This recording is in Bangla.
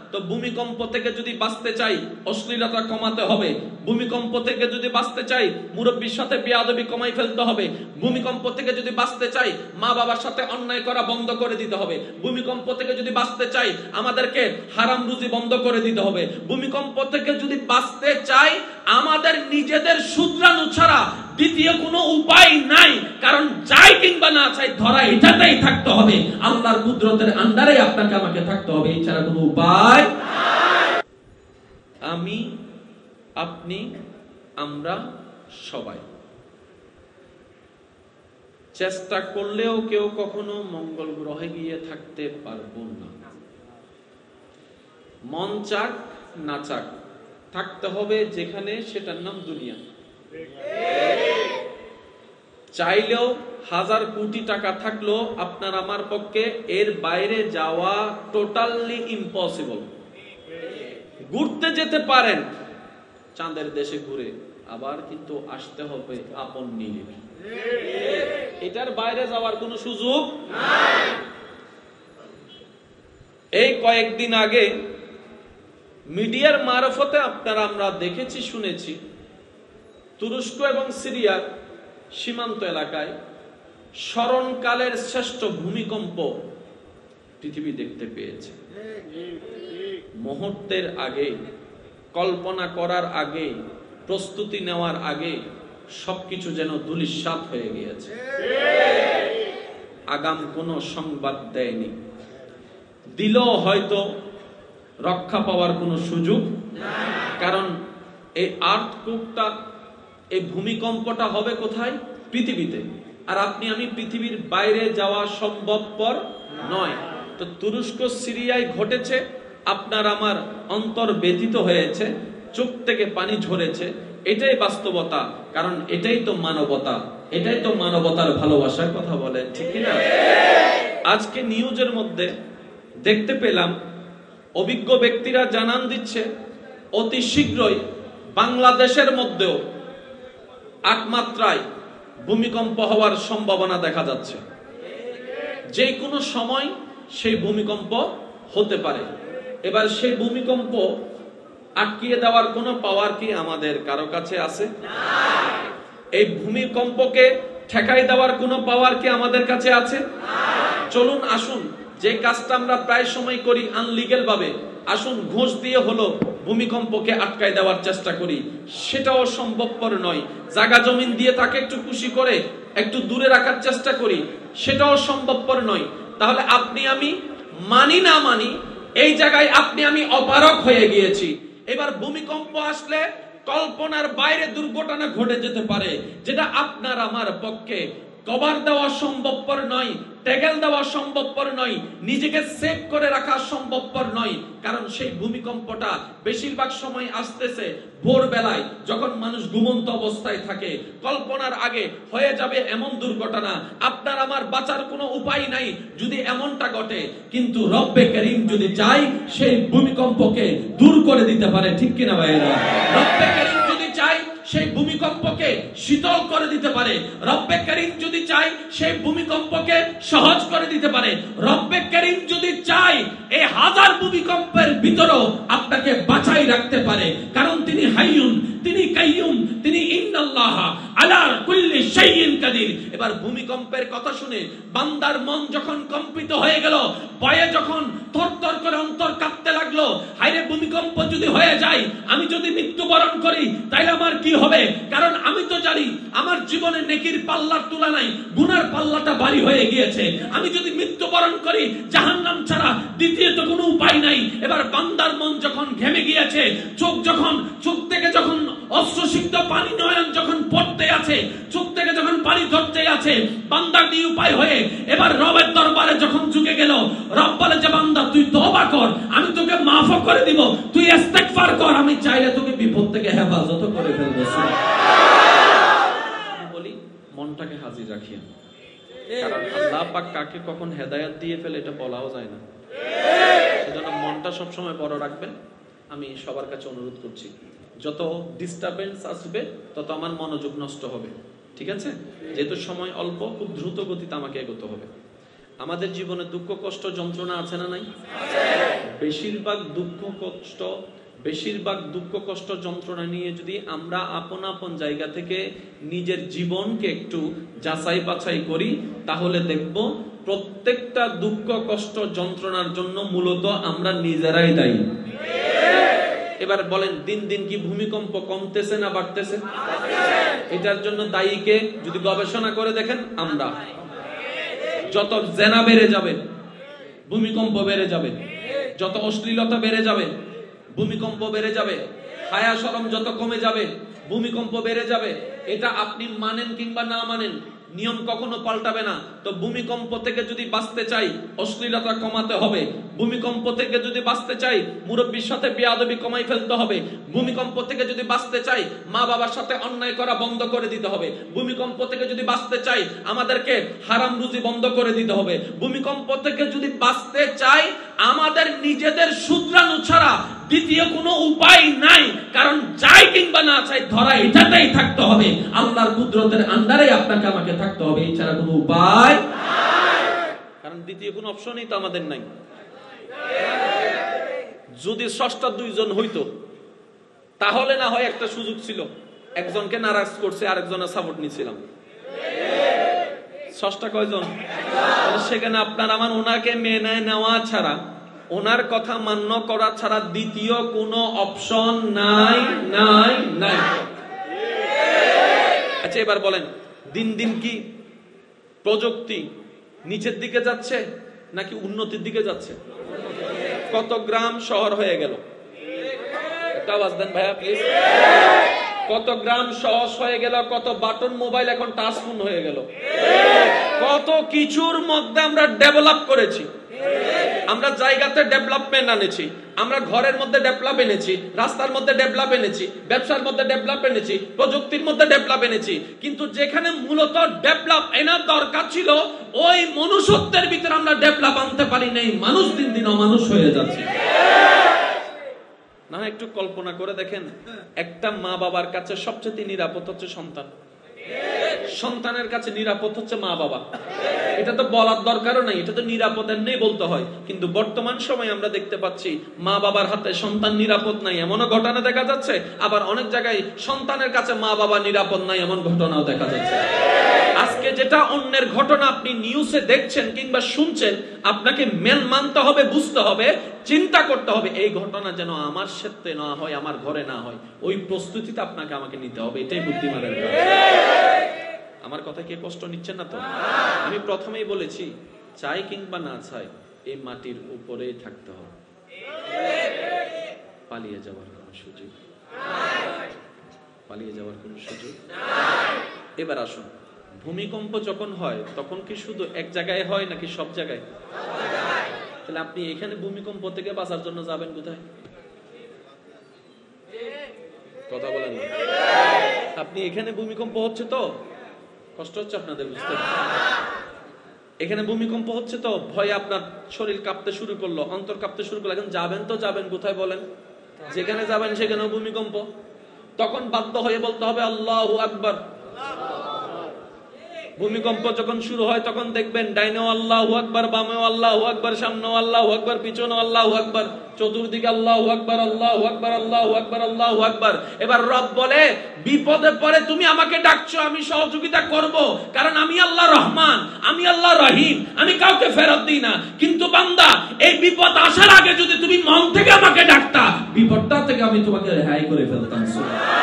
তো ভূমিকম্প থেকে যদি বাঁচতে চাই অশ্লীলতা কমাতে হবে, ভূমিকম্প থেকে যদি বাঁচতে চাই মুরব্বির সাথে বেয়াদবি কমাই ফেলতে হবে, ভূমিকম্প থেকে যদি বাঁচতে চাই মা বাবার সাথে অন্যায় করা বন্ধ করে দিতে হবে, ভূমিকম্প থেকে যদি বাঁচতে চাই আমাদেরকে হারাম রুজি বন্ধ করে দিতে হবে, ভূমিকম্প থেকে যদি বাঁচতে চাই আমাদের নিজেদের শুধরানো ছাড়া দ্বিতীয় কোনো উপায় নাই। কারণ চাই কিংবা না চাই ধরা এটাতেই থাকতে হবে, আল্লাহর কুদরতের আন্ডারে আপনাকে আমাকে থাকতে হবে, এছাড়া কোনো উপায় নাই। আমি, আপনি, আমরা সবাই চেষ্টা করলেও কেউ কখনো মঙ্গল গ্রহে গিয়ে থাকতে পারবো না। মন চাক না চাক থাকতে হবে যেখানে, সেটার নাম দুনিয়া। চাইলেও 1000 কোটি টাকা থাকলো আপনার আমার পক্ষে এর বাইরে যাওয়া টোটালি ইম্পসিবল। ঘুরতে যেতে পারেন চাঁদের দেশে ঘুরে, আবার কিন্তু আসতে হবে আপন নিয়ে, এটার বাইরে যাওয়ার কোনো সুযোগ নাই। এই কয়েকদিন আগে মিডিয়ার মারফতে আপনারা আমরা দেখেছি শুনেছি তুরস্ক এবং সিরিয়ার সীমান্ত এলাকায় স্মরণকালের শ্রেষ্ঠ ভূমিকম্প পৃথিবী দেখতে পেয়েছে। মুহূর্তের আগে, কল্পনা করার আগে, প্রস্তুতি নেওয়ার আগে সবকিছু যেন ধূলিসাৎ হয়ে গিয়েছে। আগাম কোনো সংবাদ দেয়নি, দিলেও হয়তো রক্ষা পাওয়ার কোনো সুযোগ নাই। কারণ এই আর্থকুকটা, এই ভূমিকম্পটা হবে কোথায়? পৃথিবীতে। আর আপনি আমি পৃথিবীর বাইরে যাওয়া সম্ভবপর নয়। তো তুরস্ক সিরিয়ায় ঘটেছে, আপনার আমার অন্তর ব্যথিত হয়েছে, চোখ থেকে পানি ঝরেছে। এটাই বাস্তবতা, কারণ এটাই তো মানবতা, এটাই তো মানবতার ভালোবাসার কথা বলেন, ঠিক না? আজকে নিউজের মধ্যে দেখতে পেলাম অভিজ্ঞ ব্যক্তিরা জানান দিচ্ছে অতি শীঘ্রই বাংলাদেশের মধ্যেও 8 মাত্রায় ভূমিকম্প হওয়ার সম্ভাবনা দেখা যাচ্ছে। যে কোনো সময় সেই ভূমিকম্প হতে পারে। এবার সেই ভূমিকম্প আটকিয়ে দেওয়ার কোনো পাওয়ার কি আমাদের কারো কাছে আছে? এই ভূমিকম্পকে ঠেকাই দেওয়ার কোনো পাওয়ার কি আমাদের কাছে আছে? চলুন আসুন, যে কাজটা আমরা প্রায় সময় করি আনলিগ্যাল ভাবে, আসুন ঘুষ দিয়ে হলো ভূমিকম্পকে আটকায় দেওয়ার চেষ্টা করি। সেটাও সম্ভবপর নয়। জায়গা জমিন দিয়ে তাকে একটু খুশি করে একটু দূরে রাখার চেষ্টা করি, সেটাও সম্ভবপর নয়। তাহলে আপনি আমি মানি না মানি, এই জায়গায় আপনি আমি অপারগ হয়ে গিয়েছি। এবার ভূমিকম্প আসলে কল্পনার বাইরে দুর্ঘটনা ঘটে যেতে পারে, যেটা আপনার আমার পক্ষে কভার দেওয়া সম্ভবপর নয়, ট্যাগেল দেওয়া সম্ভবপর নয়, নিজেকে সেভ করে রাখা সম্ভবপর নয়। কারণ সেই ভূমিকম্পটা বেশিরভাগ সময় আসতেছে ভোরবেলায়, যখন মানুষ ঘুমন্ত অবস্থায় থাকে। কল্পনার আগে হয়ে যাবে এমন দুর্ঘটনা, আপনার আমার বাঁচার কোনো উপায় নাই যদি এমনটা ঘটে। কিন্তু রব্বে করিম যদি চাই, সেই ভূমিকম্পকে দূর করে দিতে পারে, ঠিক কিনা ভাইয়েরা? রব্বে করিম যদি চাই, সেই ভূমিকম্পকে শীতল করে দিতে পারে। রব্বে করিম যদি চাই, সেই ভূমিকম্পকে সহজ করে দিতে পারে। রব্বে করিম যদি চাই, এই 1000 ভূমিকম্পের ভিতরেও আপনাকে বাঁচাই রাখতে পারে। কারণ তিনি হাইয়ুন, তিনি কাইয়ুম, তিনি ইন্নাল্লাহ আলা কুল্লি শাইইন কাদির। এবার ভূমিকম্পের কথা শুনে বান্দার মন যখন কম্পিত হয়ে গেল, ভয়ে যখন থরথর করে অন্তর কাঁপতে লাগলো, হায়রে ভূমিকম্প যদি হয়ে যায়, আমি যদি মৃত্যুবরণ করি তাইলে আমার কি হবে? কারণ আমি তো জানি আমার জীবনে নেকির পাল্লার তুলনায় গুনার পাল্লাটা ভারী হয়ে গিয়েছে। আমি যদি মৃত্যুবরণ করি জাহান্নাম ছাড়া দ্বিতীয়ত কোনো উপায় নাই। এবার বান্দার মন যখন ঘেমে গিয়েছে, চোখ থেকে যখন অশ্রুসিক্ত পানি নয়ন যখন পড়তে আছে, চোখ থেকে যখন পানি ধরতে আছে, বান্দার নিরুপায় হয়ে এবার রবের দরবারে যখন ঝুঁকে গেল, রব বলে যে বান্দা তুই তওবা কর, আমি তোকে মাফ করে দিব, তুই ইস্তেগফার কর, আমি চাইলে তোকে বিপদ থেকে হেফাজত করে ফেলবো। বলি মনটাকে হাজির রাখিয়েন, কারণ আল্লাহ পাক কাকে কখন হেদায়েত দিয়ে ফেলে এটা বলাও যায় না। সেজন্য মনটা সবসময় বড় রাখবেন। আমি সবার কাছে অনুরোধ করছি, যত ডিস্টারবেন্স আসবে তত আমার মনোযোগ নষ্ট হবে, ঠিক আছে? যেহেতু সময় অল্প, খুব দ্রুত গতিতে আমাকে এগোতে হবে। আমাদের জীবনে দুঃখ কষ্ট যন্ত্রণা আছে না নাই? বেশিরভাগ দুঃখ কষ্ট যন্ত্রণা নিয়ে যদি আমরা আপন আপন জায়গা থেকে নিজের জীবনকে একটু যাচাই বাছাই করি, তাহলে দেখব প্রত্যেকটা দুঃখ কষ্ট যন্ত্রণার জন্য মূলত আমরা নিজেরাই দায়ী। এবার বলেন, দিন দিন কি ভূমিকম্প কমতেছে না বাড়তেছে? এটার জন্য দায়ী কে? যদি গবেষণা করে দেখেন, আমরা। যত জেনা বেড়ে যাবে, ভূমিকম্প বেড়ে যাবে। যত অশ্লীলতা বেড়ে যাবে, ভূমিকম্প বেড়ে যাবে। হায়া শরম যত কমে যাবে, ভূমিকম্প বেড়ে যাবে। এটা আপনি মানেন কিংবা না মানেন, নিয়ম কখনো পাল্টাবে না। তো ভূমিকম্প থেকে যদি বাঁচতে চাই, অশ্লীলতা কমাতে হবে। ভূমিকম্প থেকে যদি বাঁচতে চাই, মুরব্বির সাথে বেয়াদবি কমাই ফেলতে হবে। ভূমিকম্প থেকে যদি বাঁচতে চাই, মা বাবার সাথে অন্যায় করা বন্ধ করে দিতে হবে। ভূমিকম্প থেকে যদি বাঁচতে চাই, আমাদেরকে হারাম রুজি বন্ধ করে দিতে হবে। ভূমিকম্প থেকে যদি বাঁচতে চাই, আমাদের নিজেদের শুধরানো ছাড়া দ্বিতীয় কোনো উপায় নাই। কারণ চাই কিংবা না চাই, ধরা এটাতেই থাকতে হবে। আল্লাহর কুদরতের আন্ডারে আপনাকে আমাকে থাকতে হবে, এছাড়া কোনো উপায় নাই। কারণ দ্বিতীয় কোনো অপশনই তো আমাদের নাই। যদি স্রষ্টা দুইজন হইতো, তাহলে না হয় একটা সুযোগ ছিল, একজনকে নারাজ করছে, আরেকজনের সাপোর্ট নিছিলাম। স্রষ্টা কয়জন? সেখানে আপনার আমার ওনাকে মেনে নেওয়া ছাড়া, ওনার কথা মান্য করা ছাড়া দ্বিতীয় কোনো অপশন নাই নাই নাই। আচ্ছা, এবার বলেন, দিন দিন কি প্রযুক্তি নিচের দিকে যাচ্ছে নাকি উন্নতির দিকে যাচ্ছে? কত গ্রাম শহর হয়ে গেল? একটা আওয়াজ দেন ভাইয়া প্লিজ। কত গ্রাম সহজ হয়ে গেল, কত বাটন মোবাইল এখন টাচ ফোন হয়ে গেল। কত কিছুর মধ্যে আমরা ডেভেলপ করেছি। আমরা জায়গাতে ডেভেলপমেন্ট আনেছি, আমরা ঘরের মধ্যে ডেভেলপ এনেছি, রাস্তার মধ্যে ডেভেলপ এনেছি, ব্যবসার মধ্যে ডেভেলপ এনেছি, প্রযুক্তির মধ্যে ডেভেলপ এনেছি। কিন্তু যেখানে মূলত ডেভেলপ এনার দরকার ছিল, ওই মনুষ্যত্বের ভিতরে আমরা ডেভেলপ আনতে পারি নাই। মানুষ দিন দিন অমানুষ হয়ে যাচ্ছে। না, একটু কল্পনা করে দেখেন, একটা মা বাবার কাছে সবচেয়ে নিরাপদ হচ্ছে সন্তান। সন্তানের কাছে নিরাপদ হচ্ছে মা বাবা। এটা তো বলার দরকারও নাই, এটা তো নিরাপদ এমনি বলতে হয়। কিন্তু বর্তমান সময়ে আমরা দেখতে পাচ্ছি, মা বাবার হাতে সন্তান নিরাপদ নাই, এমনও ঘটনা দেখা যাচ্ছে। আবার অনেক জায়গায় সন্তানের কাছে মা বাবা নিরাপদ নাই, এমন ঘটনাও দেখা যাচ্ছে। আজকে যেটা অন্যের ঘটনা আপনি নিউজে দেখছেন কিংবা শুনছেন, আপনাকে মেন মানতে হবে, বুঝতে হবে, চিন্তা করতে হবে, এই ঘটনা যেন আমার সাথে না হয়, আমার ঘরে না হয়। ওই প্রস্তুতিটা আপনাকে আমাকে নিতে হবে। এটাই বুদ্ধিমানের কাজ। আমার কথা কি কষ্ট নিচ্ছেন না তো? আমি প্রথমেই বলেছি, চাই কিংবা না চাই, এই মাটির উপরেই থাকতে হবে। পালিয়ে যাওয়ার কোনো সুযোগ নাই। পালিয়ে যাওয়ার কোনো সুযোগ নাই। এবার আসুন, ভূমিকম্প যখন হয় তখন কি শুধু এক জায়গায় হয় নাকি সব জায়গায়? তাহলে আপনি এখানে ভূমিকম্প থেকে বাঁচার জন্য যাবেন কোথায়? কথা বলেন না। আপনি এখানে ভূমিকম্প হচ্ছে তো কষ্ট হচ্ছে আপনাদের, বুঝতে? এখানে ভূমিকম্প হচ্ছে তো ভয়ে আপনার শরীর কাঁপতে শুরু করলো, অন্তর কাঁপতে শুরু করলো। এখন যাবেন তো যাবেন কোথায় বলেন? যেখানে যাবেন সেখানেও ভূমিকম্প। তখন বাধ্য হয়ে বলতে হবে আল্লাহু আকবার। ভূমিকম্প যখন শুরু হয় তখন দেখবেন ডাইনেও আল্লাহু আকবার, বামেও আল্লাহু আকবার, সামনেও আল্লাহু আকবার, পিছনেও আল্লাহু আকবার, চতুর্দিকে আল্লাহু আকবার, আল্লাহু আকবার, আল্লাহু আকবার, আল্লাহু আকবার। এবার রব বলে, বিপদে পড়ে তুমি আমাকে ডাকছো, আমি সহযোগিতা করব, কারণ আমি আল্লাহ রহমান, আমি আল্লাহ রহিম, আমি কাউকে ফেরত দিই না। কিন্তু বান্দা, এই বিপদ আসার আগে যদি তুমি মন থেকে আমাকে ডাকতা, বিপদটা থেকে আমি তোমাকে রেহাই করে ফেলতাম।